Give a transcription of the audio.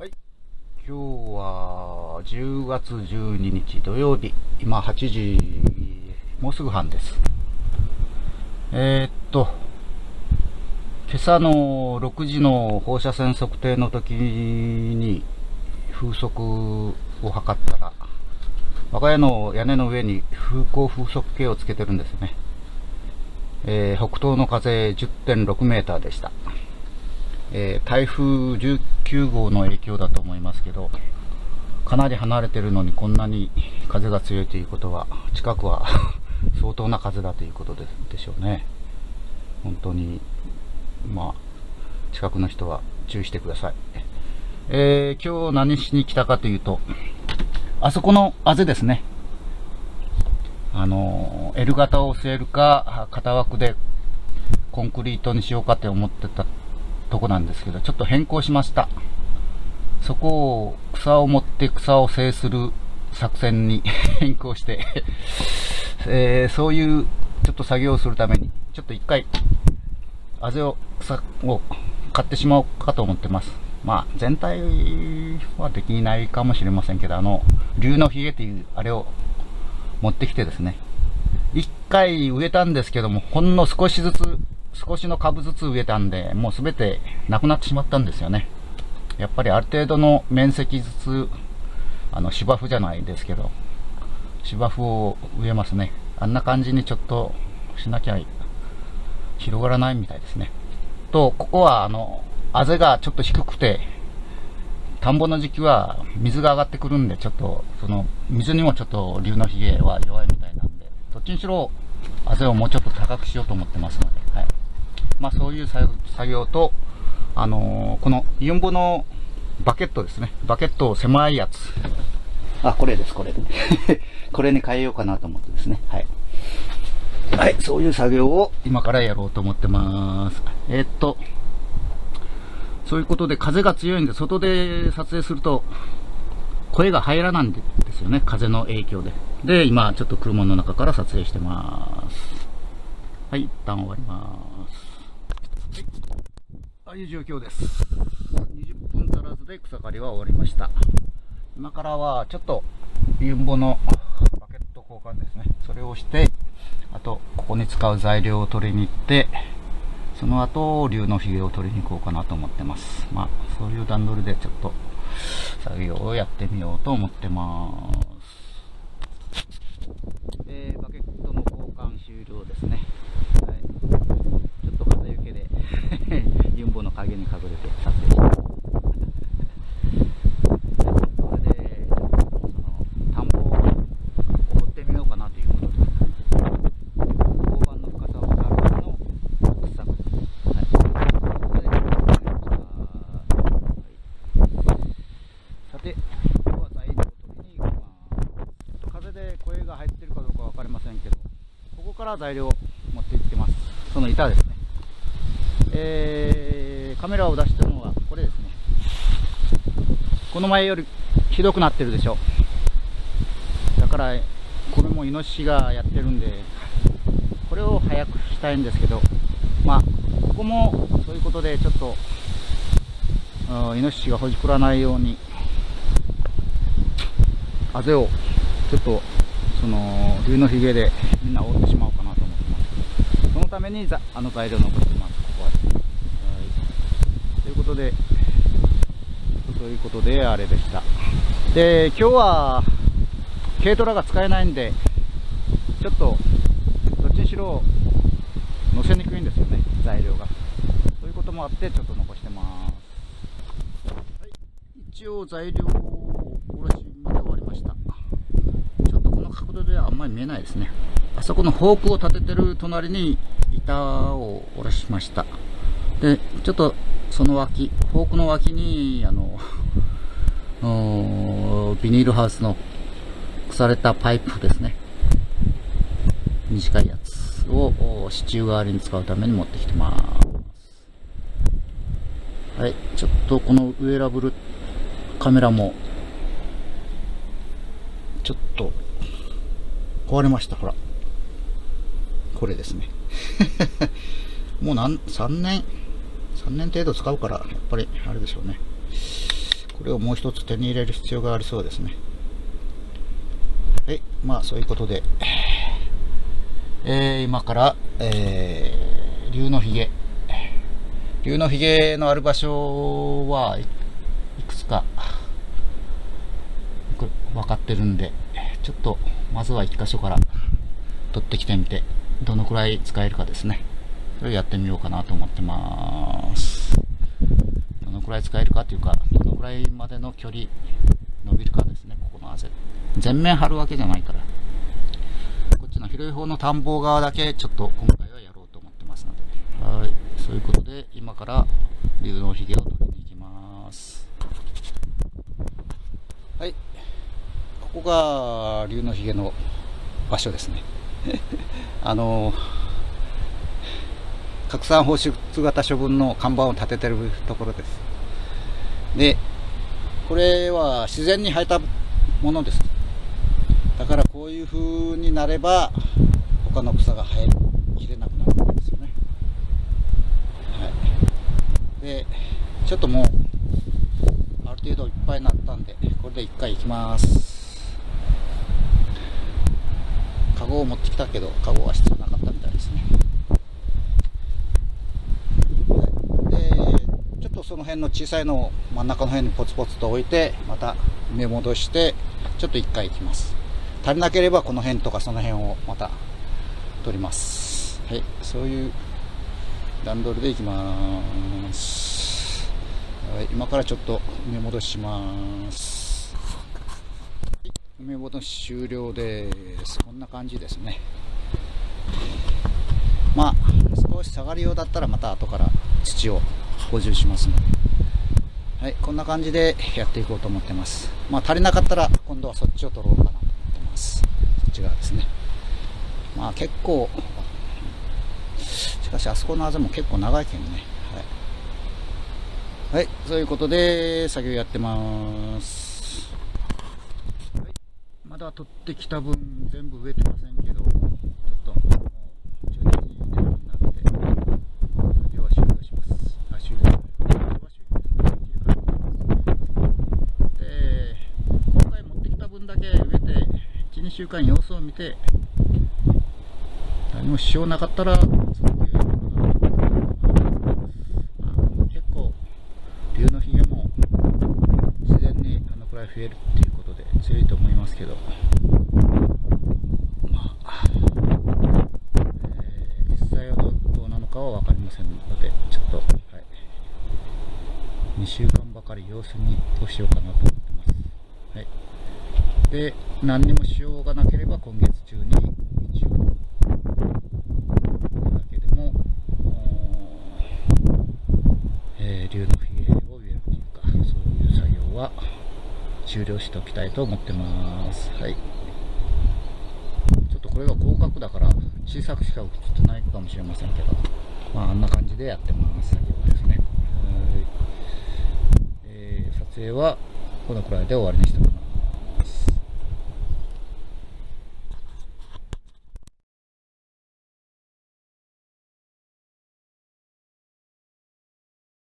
はい、今日は10月12日土曜日、今8時、もうすぐ半です。今朝の6時の放射線測定の時に風速を測ったら、我が家の屋根の上に風向風速計をつけてるんですね。北東の風 10.6 メーターでした。台風19号の影響だと思いますけど、かなり離れてるのにこんなに風が強いということは、近くは相当な風だということでしょうね。本当に、近くの人は注意してください。今日何しに来たかというと、あそこのあぜですね。L 型を据えるか、型枠でコンクリートにしようかって思ってたとこなんですけど、ちょっと変更しました。そこを草を持って草を制する作戦に変更して、そういうちょっと作業をするために、ちょっと一回、草を買ってしまおうかと思ってます。全体はできないかもしれませんけど、竜のひげというあれを持ってきてですね、一回植えたんですけども、ほんの少しの株ずつ植えたんで、もうすべてなくなってしまったんですよね。やっぱりある程度の面積ずつ、芝生じゃないですけど、芝生を植えますね。あんな感じにちょっとしなきゃ広がらないみたいですね。ここはあぜがちょっと低くて、田んぼの時期は水が上がってくるんで、ちょっと、水にもちょっと竜のひげは弱いみたいなんで、どっちにしろ、あぜをもうちょっと高くしようと思ってますので、はい。そういう作業と、このイオンボのバケットですね。バケット狭いやつ。これです、これ。これに変えようかなと思ってですね。はい。はい、そういう作業を今からやろうと思ってます。そういうことで風が強いんで、外で撮影すると声が入らないんですよね。風の影響で。で、今ちょっと車の中から撮影してます。はい、一旦終わります。はい、ああいう状況です。20分足らずで草刈りは終わりました。今からはちょっとユンボのバケット交換ですね。それをして、あとここに使う材料を取りに行って、その後竜のひげを取りに行こうかなと思ってます。そういう段取りでちょっと作業をやってみようと思ってます。バケットの交換終了ですね。はい、ちょっと風よけでユンボの影に隠れて撮影してます。これで田んぼを掘ってみようかなということで、交番の深さを測るための草です。さて、今日は材料を取りに行きます。風で声が入ってるかどうかわかりませんけど、ここから材料を持って行ってます。その板ですね。カメラを出してるのはこれですね。この前よりひどくなってるでしょ。だからこれもイノシシがやってるんで、これを早くしたいんですけど、ここもそういうことでちょっとイノシシがほじくらないようにあぜをちょっと竜のひげでみんな覆ってしまおうかなと思ってます。そのために材料を残してます。ここは、ということであれでした。で、今日は軽トラが使えないんで、ちょっとどっちにしろ乗せにくいんですよね、材料が。そういうこともあってちょっと残してます。はい、一応材料をおろしまで終わりました。ちょっとこの角度ではあんまり見えないですね。あそこのフォークを立ててる隣に板を下ろしました。で、ちょっとそのフォークの脇にビニールハウスの腐れたパイプですね。短いやつを支柱代わりに使うために持ってきてます。はい、ちょっとこのウェアラブルカメラもちょっと壊れました。ほら、これですね。もう3年程度使うから、やっぱりあれでしょうね。ここれをもう一つ手に入れる必要がありそうですね。はい、まあそういうことで、今から、竜のひげのある場所はいくつか分かってるんで、ちょっとまずは1箇所から取ってきてみて、どのくらい使えるかですね。それをやってみようかなと思ってます。どのくらい使えるかというか、どのくらいまでの距離伸びるかですね。ここの全面張るわけじゃないから、こっちの広い方の田んぼ側だけちょっと今回はやろうと思ってますので、はい、そういうことで今から竜のひげを取りに行きます。はい、ここが竜のひげの場所ですね。拡散放出型処分の看板を立ててるところです。で、これは自然に生えたものです。だからこういう風になれば他の草が生えきれなくなるんですよね。はい。で、ちょっともうある程度いっぱいになったんで、これで一回行きます。カゴを持ってきたけど、カゴは必要なかったみたいですね。ちょっとその辺の小さいのを真ん中の辺にポツポツと置いて、また埋め戻してちょっと一回行きます。足りなければこの辺とかその辺をまた取ります。はい、そういう段取りでいきます。はい、今からちょっと埋め戻します。はい、埋め戻し終了です。こんな感じですね。まあ少し下がるようだったらまた後から土を補充しますので、はい、こんな感じでやっていこうと思ってます。まあ足りなかったら今度はそっちを取ろうかなと思ってます。そっち側ですね。まあ結構、しかしあそこのあぜも結構長いけんね。はい、はい、そういうことで作業やってます。はい、まだ取ってきた分全部植えてませんけど、ちょっともう12時になって作業は終了します。終了。で、今回持ってきた分だけ植えて1、2週間様子を見て、何も支障なかったら続きをやるかな。結構竜のひげも自然にあのくらい増えるっていうことで強いと思いますけど、まあ、実際はどうなのかは分かりませんので、ちょっと、はい、2週間ばかり様子見をしようかなと思ってます。はい、で、何にもしようがなければ今月中に一応竜のひげを植えるというか、そういう作業は終了しておきたいと思ってます。はい、ちょっとこれが広角だから小さくしか映ってないかもしれませんけど、まああんな感じでやってます。作業ですね。撮影はこのくらいで終わりにしてます。